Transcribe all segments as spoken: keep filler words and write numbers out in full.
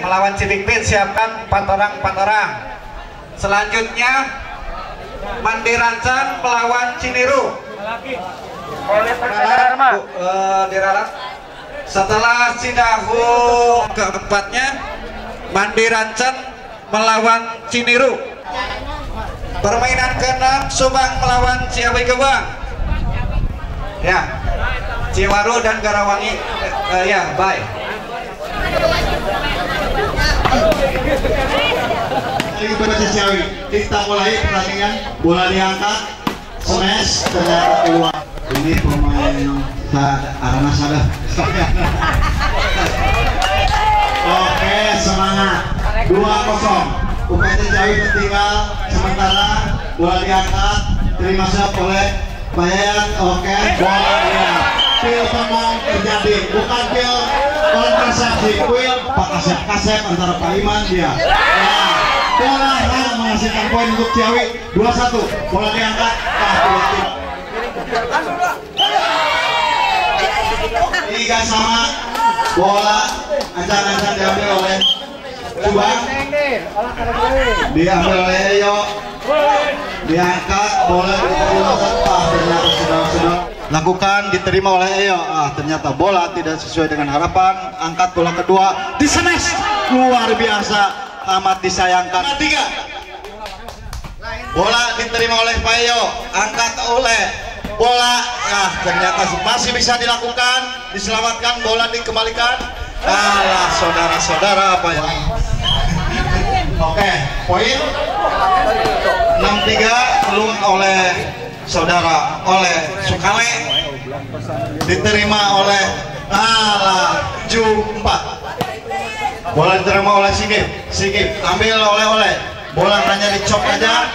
melawan Cidikpin, siapkan empat orang empat orang. Selanjutnya Mandi Rancang melawan Ciniru. Diralat, uh, diralat. Setelah Cidahu keempatnya Mandi Rancang melawan Ciniru. Permainan keenam Subang melawan Ciawi Gebang. Ya, Ciwaru dan Garawangi. Uh, uh, ya, bye. Lagi pada Ciawi, kita mulai pertandingan. Bola diangkat, smash, ternyata keluar. Ini pemain Arana Sada. Oke, semangat. dua kosong. U P T Ciawi tertinggal sementara. Bola diangkat, terima siap oleh Bayat. Oke, bola ya. Pil pemong terjadi, bukan pil kontrasepsi, pil Pak Kasep-Kasep antara Pak Iman dia. Ya. Bola hal menghasilkan poin untuk Ciawi. Dua satu. Bola diangkat. Ah, tiga sama. Bola ancang-ancang diambil oleh Subang, diambil oleh Eyo, diangkat. Bola diterima ah, ternyata sudah-sudah lakukan, diterima oleh Eyo. Ah, ternyata bola tidak sesuai dengan harapan. Angkat bola kedua, di smash, luar biasa, amat disayangkan. Tiga. Bola diterima oleh Pak Eyo, angkat oleh bola. Ah, ternyata masih bisa dilakukan, diselamatkan, bola dikembalikan. Alah, saudara-saudara, apa ya? Oke, poin enam tiga belum oleh saudara oleh Sukale, diterima oleh Alah Ju empat. Bola diterima oleh Sigip, Sigip ambil oleh-oleh, bola hanya dicop aja.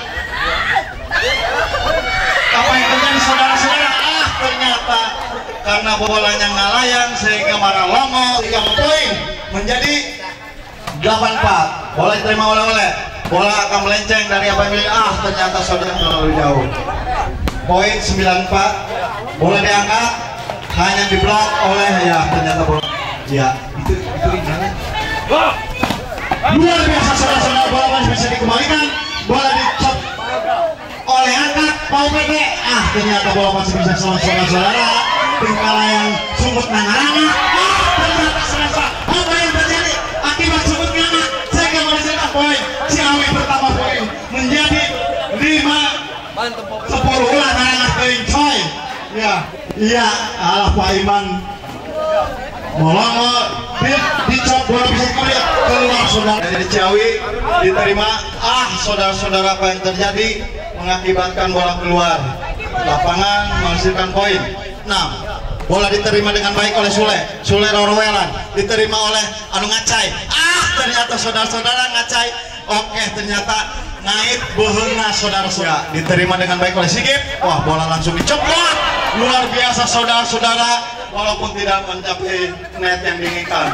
Apa yang terjadi saudara-saudara? Ah, ternyata karena bolanya ngalayang sehingga marah longo, sehingga poin menjadi delapan empat. Bola diterima oleh-oleh, bola akan melenceng dari apa yang milik. Ah, ternyata saudara terlalu jauh. Poin sembilan empat. Bola diangkat, hanya diblok oleh ya, ternyata bola. Ya, itu itu gimana? Luar biasa saudara-saudara, bola masih bisa dikembalikan. Bola dicop oleh angkat Pau P T. Ah, ternyata bola masih bisa selamat saudara-saudara. Tingkala yang sumut nangarana. Ah, ternyata serasa apa yang terjadi akibat sumut ngana sehingga menghasilkan poin. Ciawi pertama poin menjadi lima sepuluh ulah nangar kering coy. Ya, iya, alah Pak Iman molongo dicop bola bisa kembali keluar saudara dari Ciawi, diterima. Ah, saudara-saudara, apa yang terjadi mengakibatkan bola keluar lapangan menghasilkan poin enam. Bola diterima dengan baik oleh Sule, Sule Rorwelan, diterima oleh Anu Ngacai. Ah, ternyata saudara-saudara Ngacai. Oke, ternyata ngait behenna saudara-saudara, diterima dengan baik oleh Sigip. Wah, bola langsung dicoplok. Luar biasa saudara-saudara, walaupun tidak mencapai net yang diinginkan.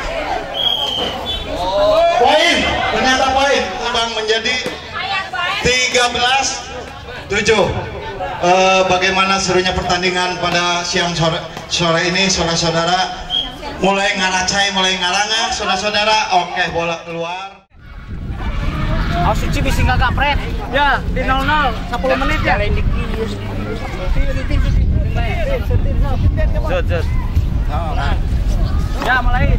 Poin, ternyata poin Subang menjadi tiga belas tujuh. Uh, bagaimana serunya pertandingan pada siang sore, sore ini saudara-saudara. Mulai ngaracai, mulai ngaranga saudara-saudara. Oke, bola keluar. Oh, Suci bisa nggak kapret? Ya, di nol nol, sepuluh menit ya. Zut, zut. Ya, mulai.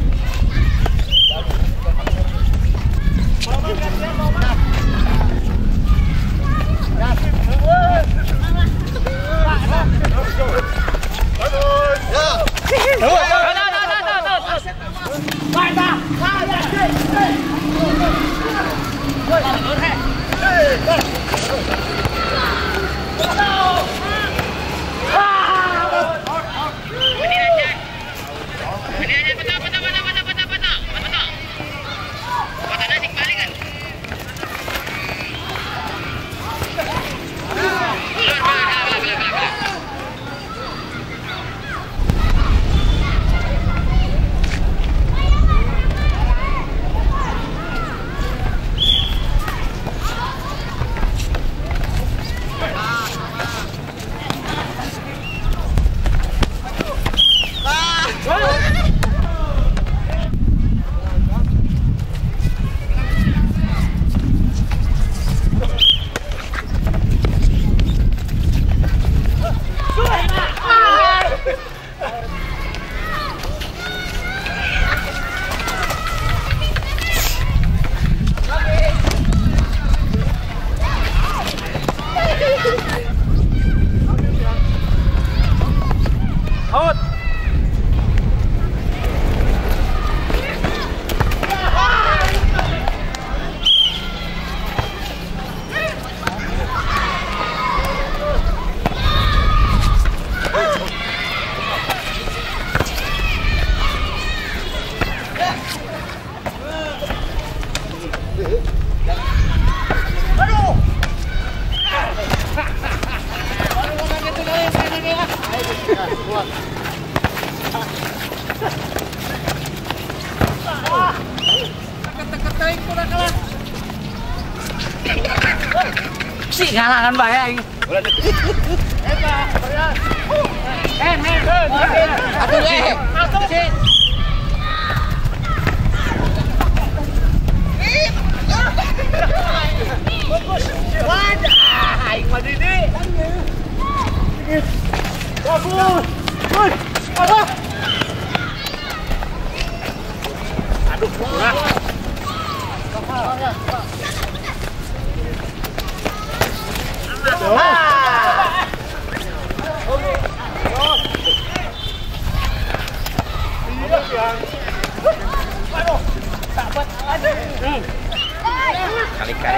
Out. Si ngalangan bae aing. Eh, men. Atuh eh. Atuh. Wadah, aing mah di dieu. Bagus. Woi. Aduh. Aduh, kurang. Kali-kali.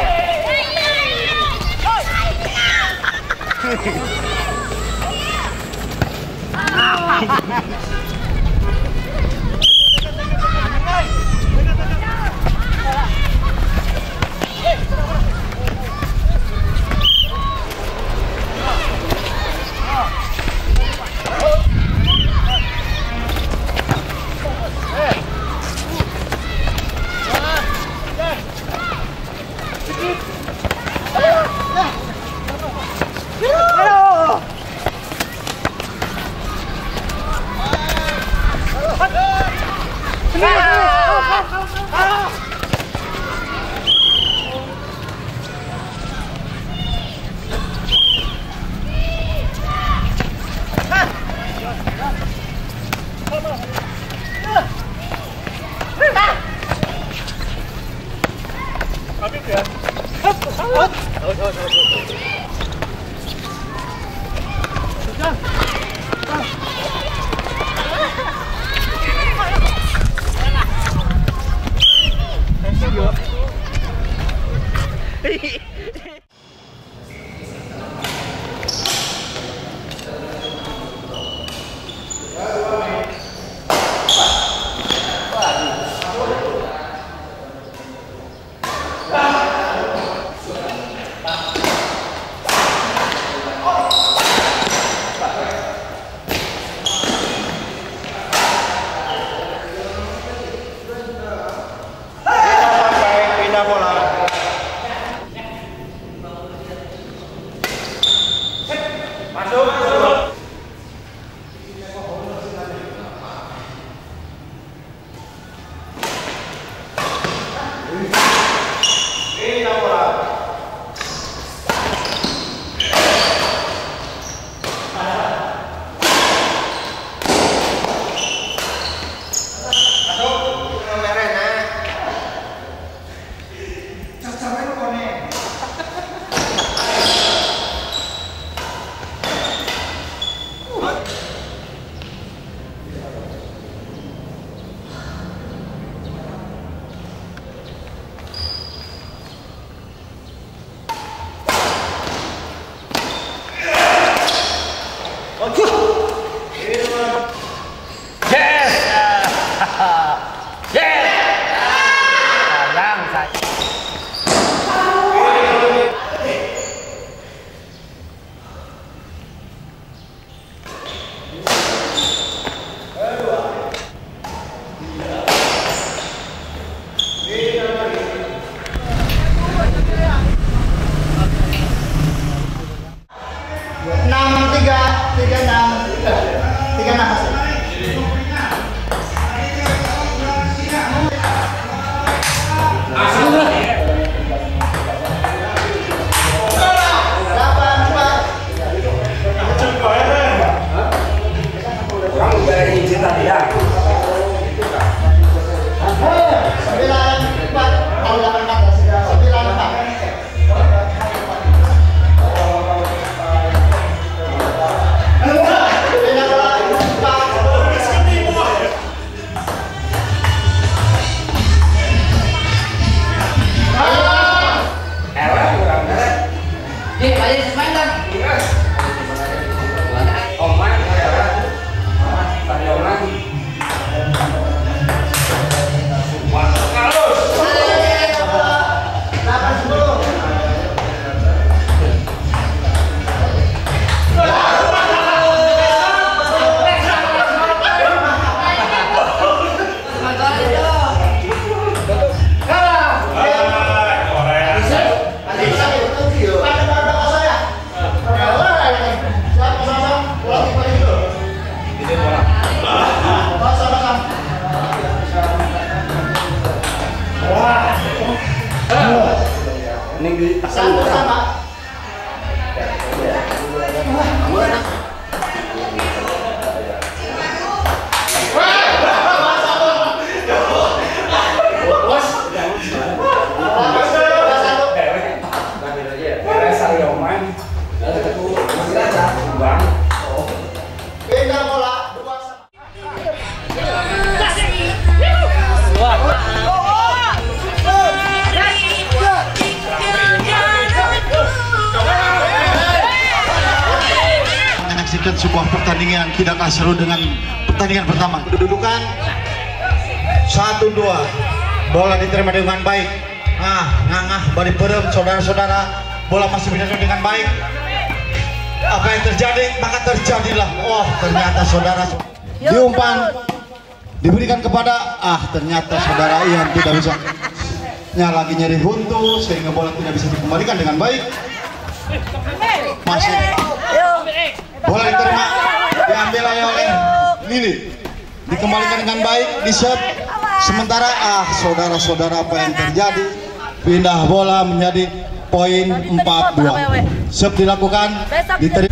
sebuah pertandingan tidak kalah seru dengan pertandingan pertama. Kedudukan satu dua, bola diterima dengan baik. Nah, ngangah bari perem saudara-saudara, bola masih berjalan dengan baik. Apa yang terjadi? Maka terjadilah. Oh, ternyata saudara diumpan diberikan kepada ah ternyata saudara Ian tidak bisa. Nya lagi nyeri buntu sehingga bola tidak bisa dikembalikan dengan baik. Masih bola diterima, diambil oleh Lili, dikembalikan dengan baik, di set. Sementara ah saudara-saudara apa yang terjadi? Pindah bola menjadi poin empat dua. Set dilakukan, diterima.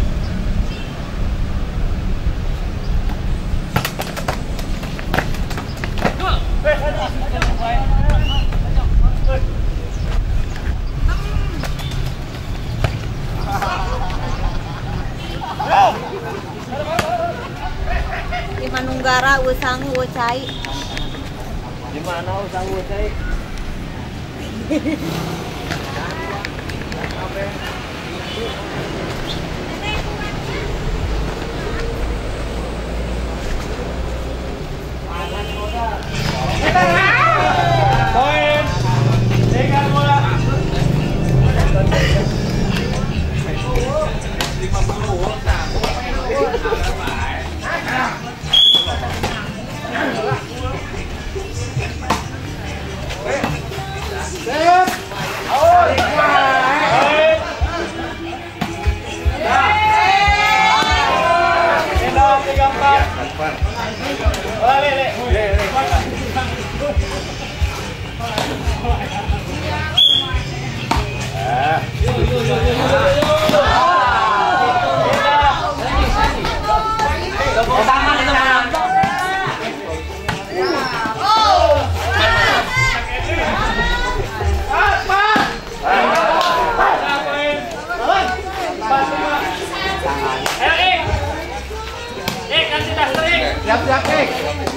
Di Manunggara usang ucai. Di mana usang ucai? Poin. Tinggal bola. lima puluh. Siap-siap, eh.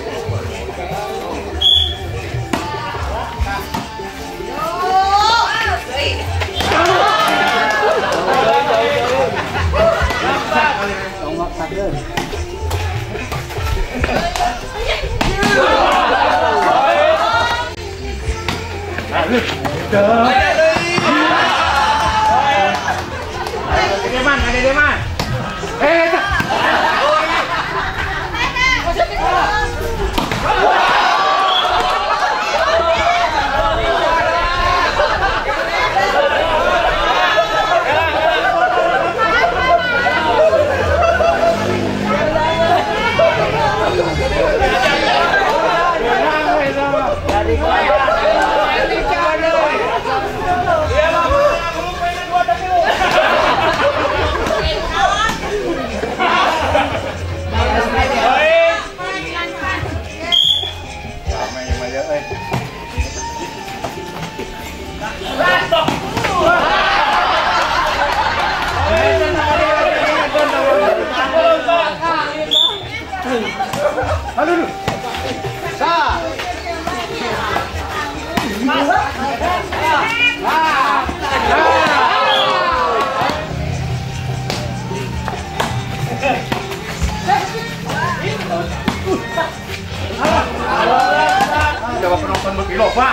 Deman, ada Deman. Eh, Halo. Sa. Coba penonton begilo, Pak.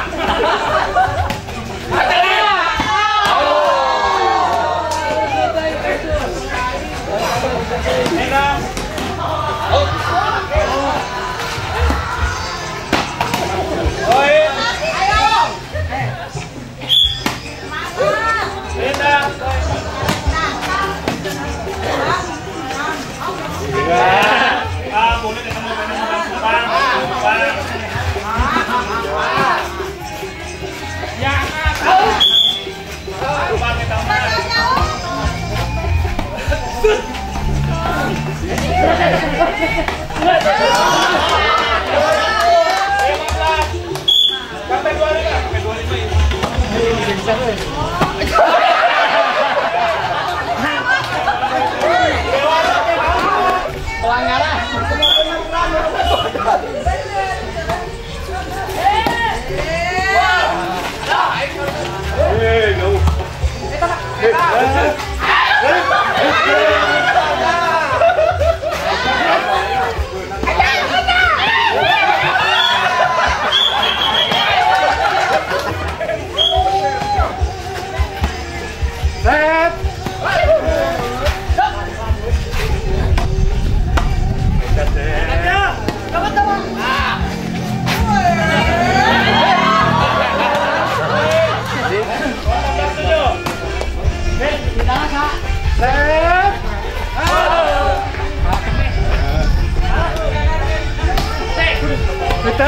Eta.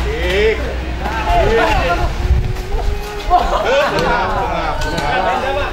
Wah.